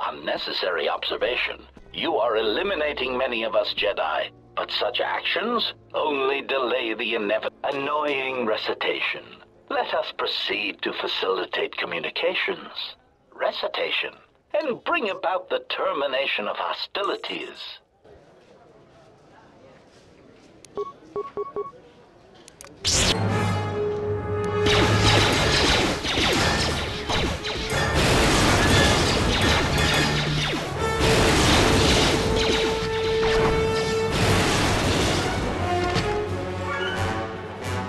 unnecessary observation. You are eliminating many of us Jedi, but such actions only delay the inevitable. Annoying recitation. Let us proceed to facilitate communications. Recitation. And bring about the termination of hostilities.